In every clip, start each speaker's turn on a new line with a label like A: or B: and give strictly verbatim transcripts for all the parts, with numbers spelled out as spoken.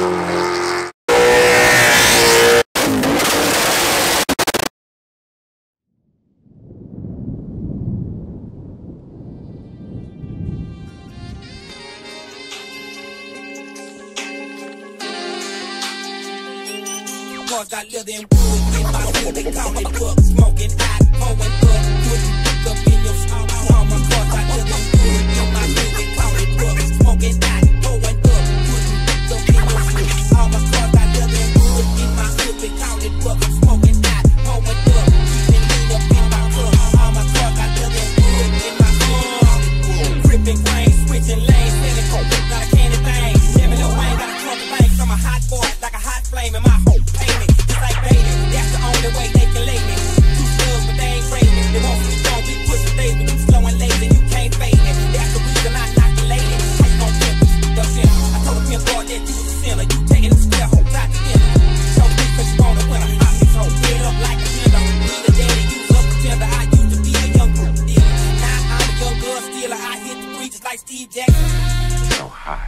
A: I live in wood, in my hood, they call me book, smoking hot, pouring up, putting dick up in your stomach. Cause I live in wood, in my hood, they call me book, smoking hot, pouring up, putting dick up in your stomach. All my cars, I live in wood, in my hood, they call it book, smoking hot, pouring up, keeping lean up in my club. All my cars, I live in wood, in my hood, gripping grain, switching lanes, selling coke, not a candy thing. Never no rain, got a trunk of banks. I'm a hot boy, like a hot flame in my home. That's the only way they can lay me. Two slugs, but they ain't raving. They want me strong, big pussy, baby. You slow and lazy, you can't fade me. That's the reason I knock the lady. How you gon' pimp me? The sinner. I told the pimp boy that you was a sinner. You taking them square hoes out the dinner. Show me cause you want a winner. I fix home, get up like a blender. Need a daddy, use up pretender. I used to be a young girl dealer. Now I'm a young girl stealer. I hit the breaches like Steve Jackson.
B: So high.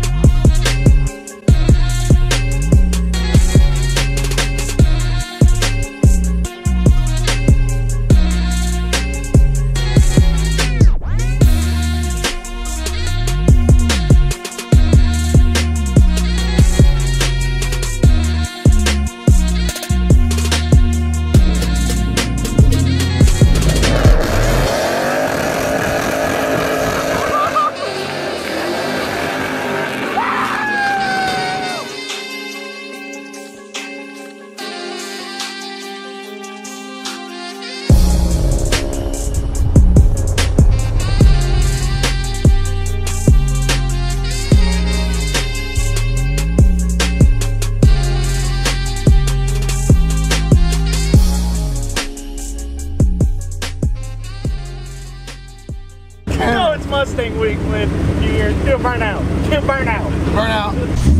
C: Mustang week when New Year's. Do a burnout. Do a burnout.
D: Burnout.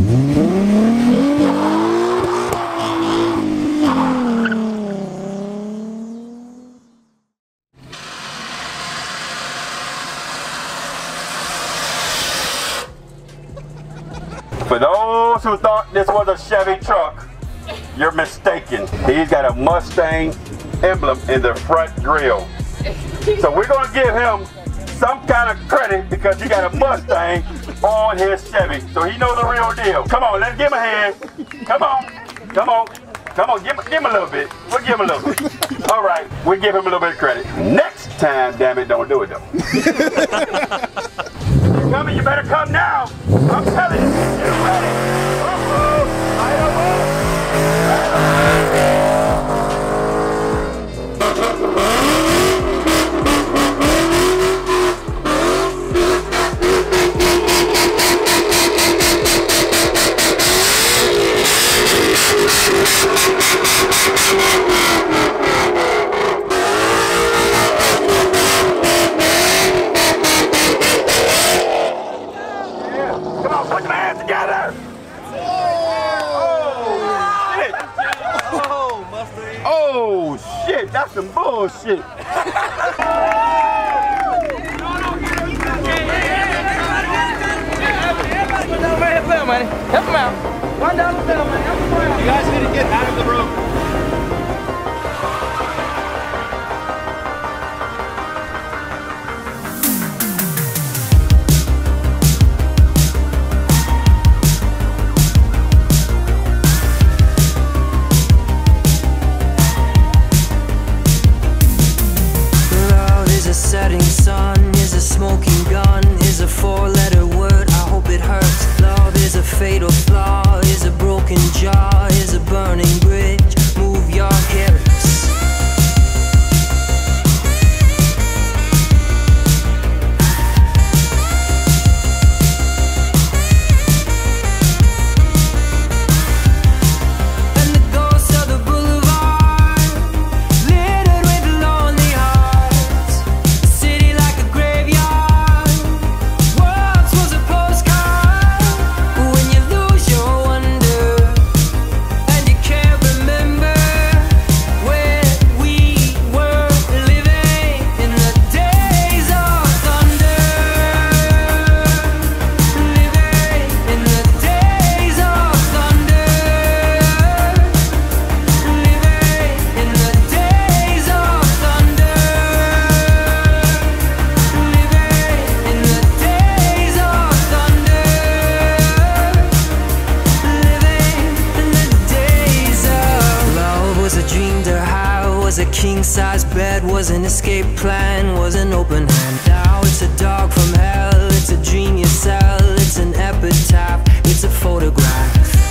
B: For those who thought this was a Chevy truck, you're mistaken. He's got a Mustang emblem in the front grille. So we're gonna give him some kind of credit because he got a Mustang on his Chevy. So he knows the real deal. Come on, let's give him a hand. Come on, come on, come on, give, give him a little bit. We'll give him a little bit. All right, we'll give him a little bit of credit. Next time, damn it, don't do it though. You're coming, you better come now. I'm telling you, get ready. Uh-oh, I don't know. Oh shit, that's some bullshit.
E: Help him out. One dollar bill, man.
D: You guys need to get out of the room.
F: Setting sun is a smoking gun, is a four-letter word, I hope it hurts. Love is a fatal flaw, is a broken jaw, is a burning bridge, move your hips. And the ghosts of the boulevard, littered with lonely hearts. Once was a postcard. When you lose your wonder, king-size bed was an escape plan, was an open hand. Now it's a dog from hell, it's a dream you sell, it's an epitaph, it's a photograph.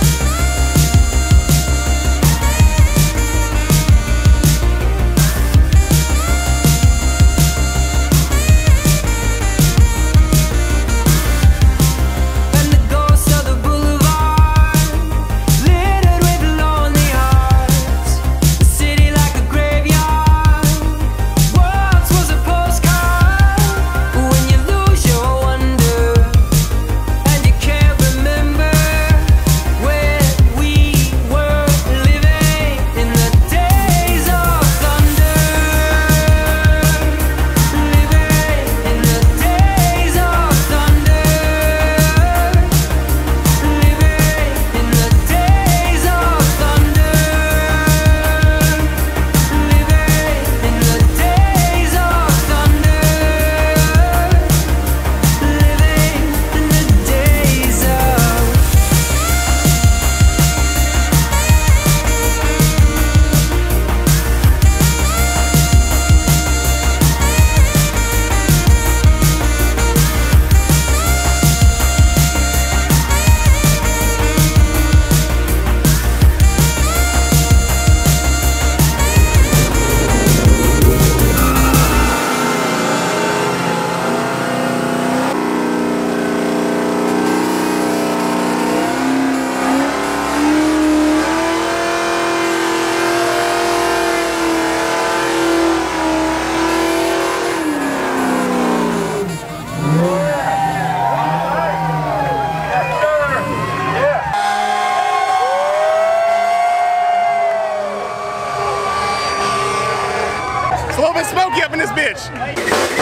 D: It's a little bit smoky up in this bitch.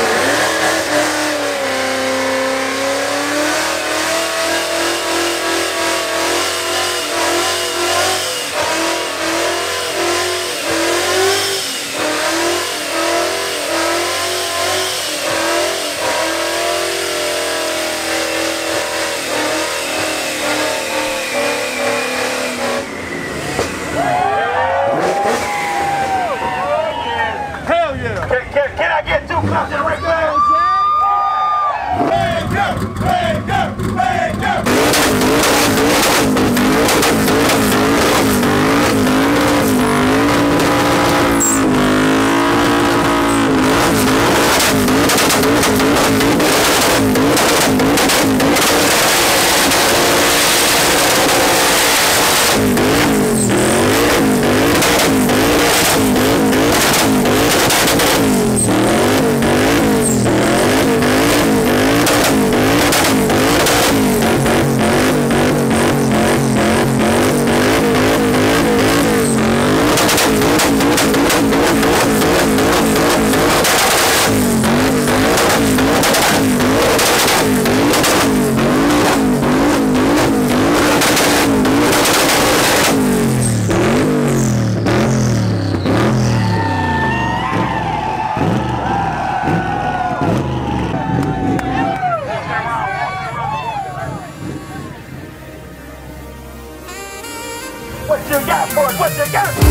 B: What you got for us? What you got?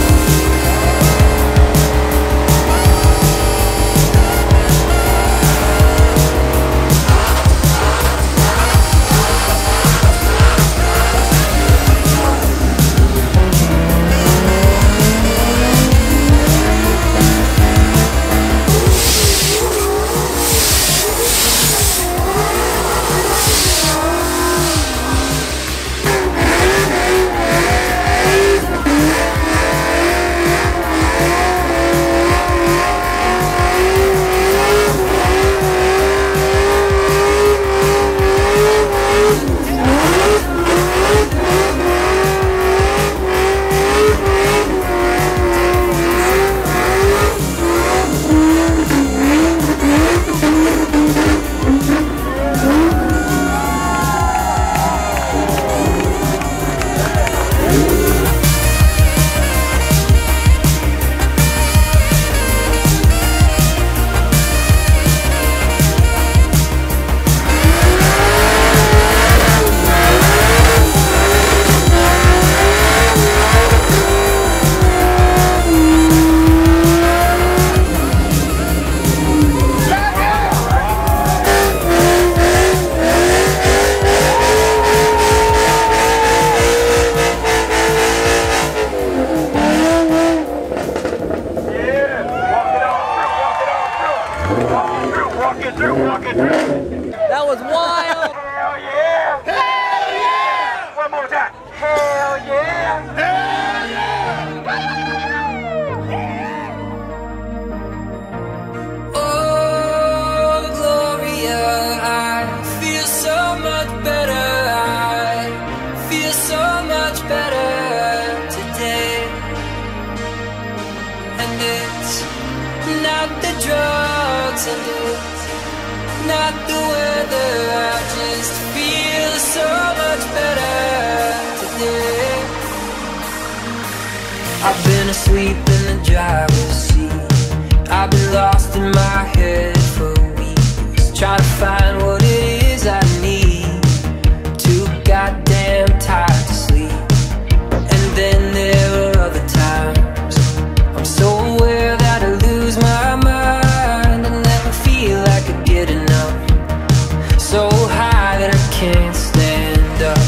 F: feel so much better today. And it's not the drugs and it's not the weather, I just feel so much better today. I've been asleep in the driver's seat, I've been lost in my head for weeks, trying to find what it is I need, too goddamn tired to sleep. And then there are other times I'm so aware that I lose my mind, I never feel like I get enough, so high that I can't stand up.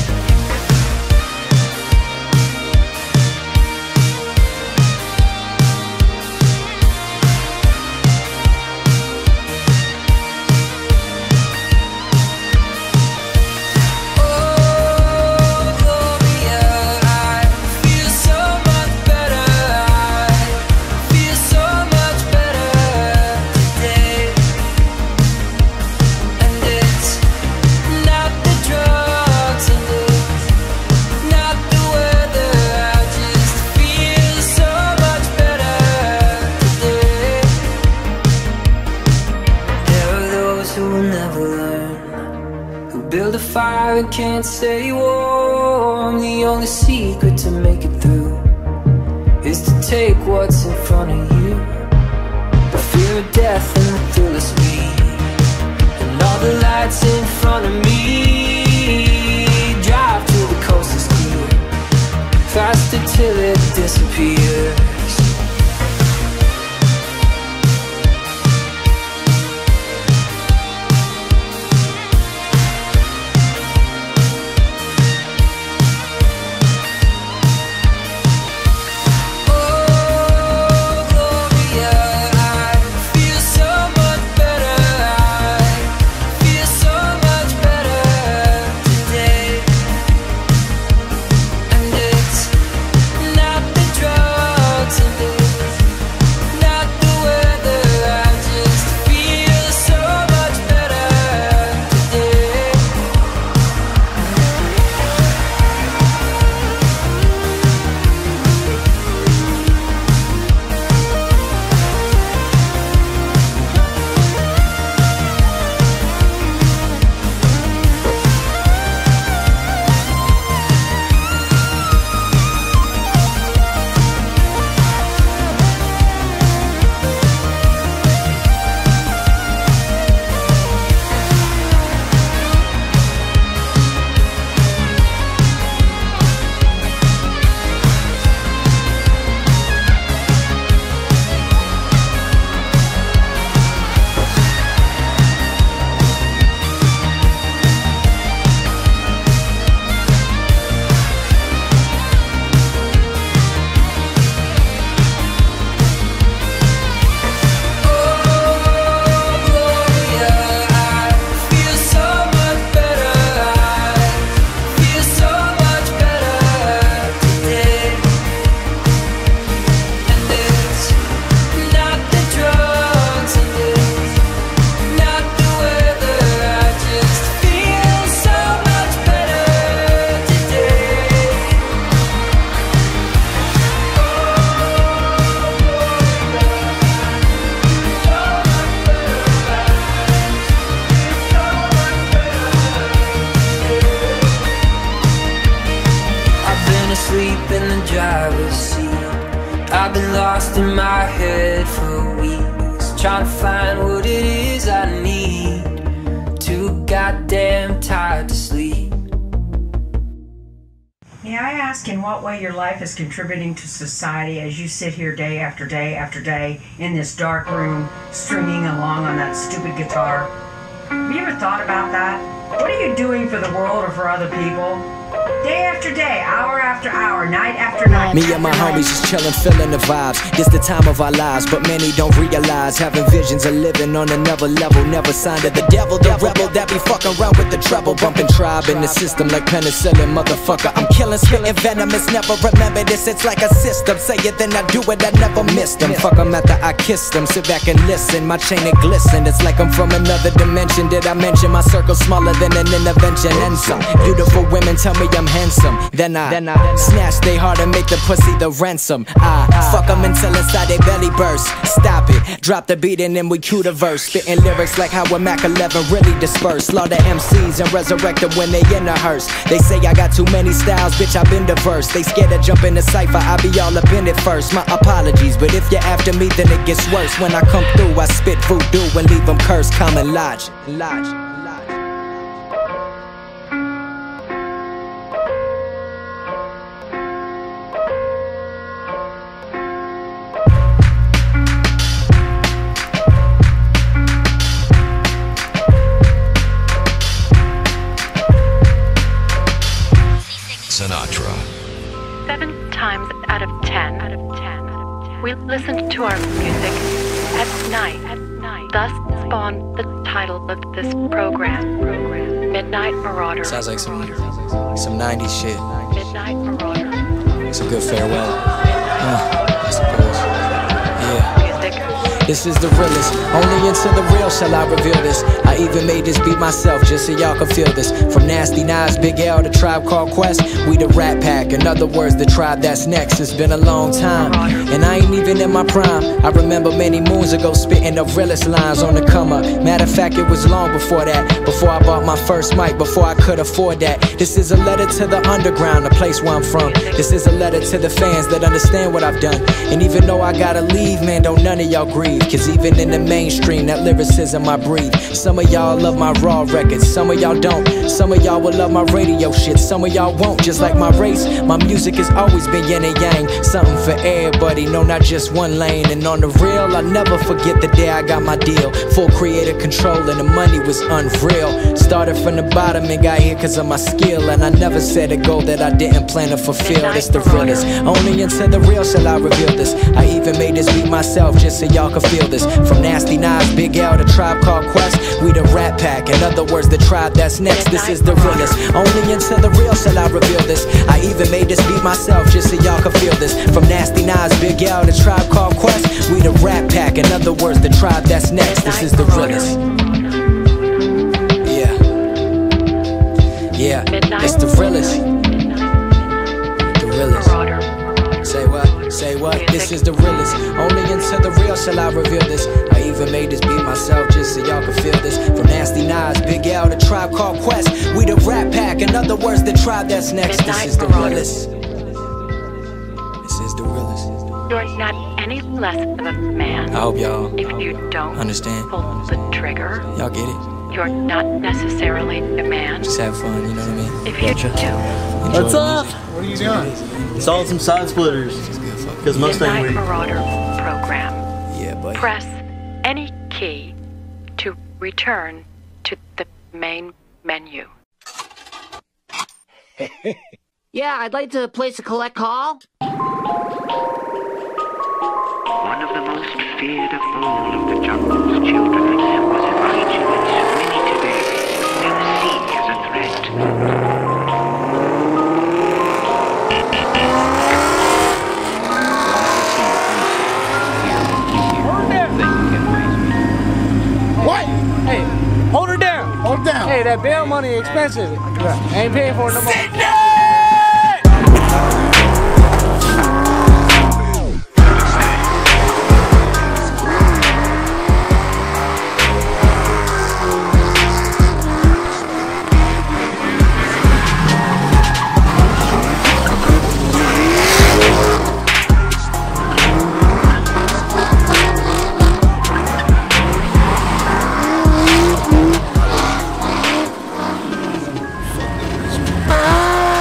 F: Fire and can't stay warm. The only secret to make it through is to take what's in front of you. The fear of death and the thrill of speed, and all the lights in front of me. Drive till the coast is clear, faster till it disappears. I've been lost in my head for weeks, trying to find what it is I need, too goddamn tired to sleep.
G: May I ask in what way your life is contributing to society as you sit here day after day after day in this dark room, stringing along on that stupid guitar? Have you ever thought about that? What are you doing for the world or for other people? Day after day, hour after hour, night after night.
H: Me and my homies just chillin', feeling the vibes. This the time of our lives, but many don't realize. Having visions of living on another level. Never signed to the devil, the rebel that be fucking around with the treble. Bumping tribe in the system like penicillin, motherfucker. I'm killing, spitting venomous. Never remember this, it's like a system. Say it, then I do it, I never miss them. Fuck them after I kiss them. Sit back and listen, my chain it glisten. It's like I'm from another dimension. Did I mention my circle smaller than an intervention? And some beautiful women tell me I'm handsome. them. Then I, then I snatch they heart and make the pussy the ransom. I fuck them until inside they belly burst. Stop it, drop the beat and then we cue the verse. Spitting lyrics like how a Mac eleven really disperse. Slaughter M Cs and resurrect them when they in the hearse. They say I got too many styles, bitch, I've been diverse. They scared to jump in the cypher, I be all up in it first. My apologies, but if you're after me, then it gets worse. When I come through, I spit voodoo and leave them cursed. Common lodge, lodge.
I: Sinatra.
J: Seven times out of ten, out of ten, we listened to our music at night, at night. Thus spawned the title of this program, program Midnight Marauder.
H: Sounds like some, some nineties shit.
J: Midnight Marauder.
H: It's a good farewell. Uh, I suppose. Yeah. This is the realest. Only into the real shall I reveal this. I even made this beat myself just so y'all can feel this. From Nasty Nas, Big L, the Tribe Called Quest, we the Rat Pack. In other words, the tribe that's next. It's been a long time, and I ain't even in my prime. I remember many moons ago spitting the realest lines on the come up. Matter of fact, it was long before that. Before I bought my first mic, before I could afford that. This is a letter to the underground, the place where I'm from. This is a letter to the fans that understand what I've done. And even though I gotta leave, man, don't none of y'all grieve. Cause even in the mainstream, that lyricism I breathe. Some of y'all love my raw records, some of y'all don't. Some of y'all will love my radio shit, some of y'all won't. Just like my race, my music has always been yin and yang. Something for everybody, no, not just one lane. And on the real, I'll never forget the day I got my deal. Full creative control and the money was unreal. Started from the bottom and got here cause of my skill. And I never set a goal that I didn't plan to fulfill. It's the realest. Only into the real shall I reveal this. I even made this beat myself just so y'all can feel this. From Nasty Nas, Big L, the Tribe Called Quest, we the Rat Pack. In other words, the tribe that's next. This is the realest. Only into the real shall I reveal this. I even made this beat myself just so y'all can feel this. From Nasty Nas, Big L, the Tribe Called Quest, we the Rat Pack. In other words, the tribe that's next. This is the realest. Yeah, yeah, it's the realest. The realest. Say what? Say what? This is the realest. Only into the real shall I reveal this. I even made this beat myself just so y'all can feel this. From Nasty Nas, Big L, the Tribe Called Quest, we the Rat Pack. In other words, the tribe that's next. This is the realest. This is the realest.
J: You're not any less of a man.
H: I hope y'all
J: if you don't
H: understand.
J: Pull the trigger.
H: Y'all get it?
J: You're not necessarily a man.
H: Just have fun, you know what I mean?
J: If you do.
K: What's up? What are you doing? Installing some side splitters. Because Mustang
J: Midnight Marauder program.
H: Yeah, buddy.
J: Press any key to return to the main menu.
L: Yeah, I'd like to place a collect call.
M: One of the most feared of all of the jungle's children was a creature that's many today, where the sea is a threat.
E: What? Hey, hold her down. Hold her down. Hey, that bail money expensive. I ain't paying for it no more. Ah!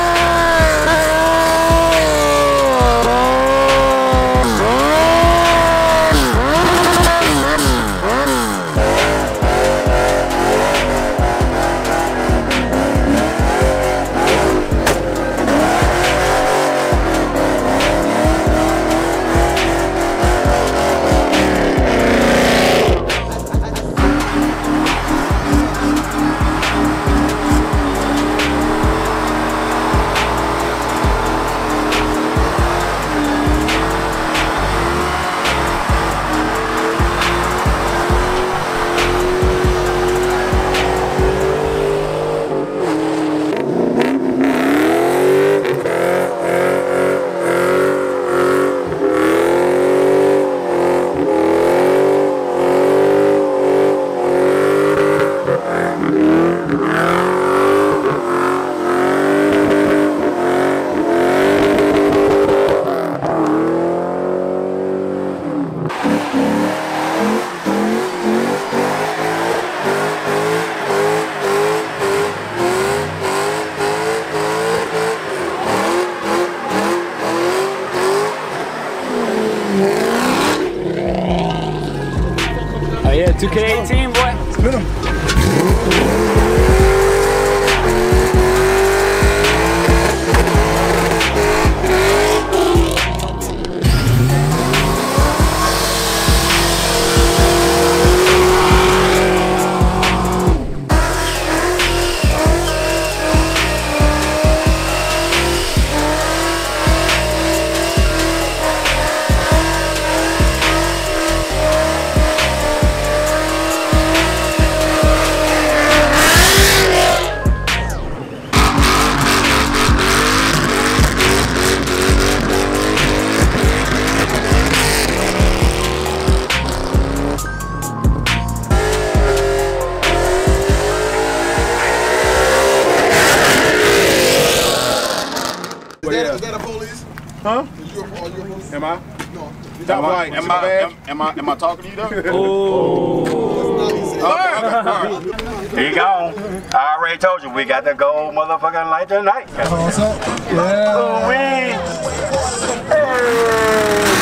E: two K eighteen, boy.
D: Spin him.
I: Huh?
D: Am I?
I: No.
D: Am I, am, I, am, am, I, am I talking to you though? Oh.
B: Here you go. I already told you we got the gold motherfucking light tonight.
I: Oh, what's up? Yeah.
B: Oh, we. Hey.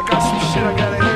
N: got some shit I gotta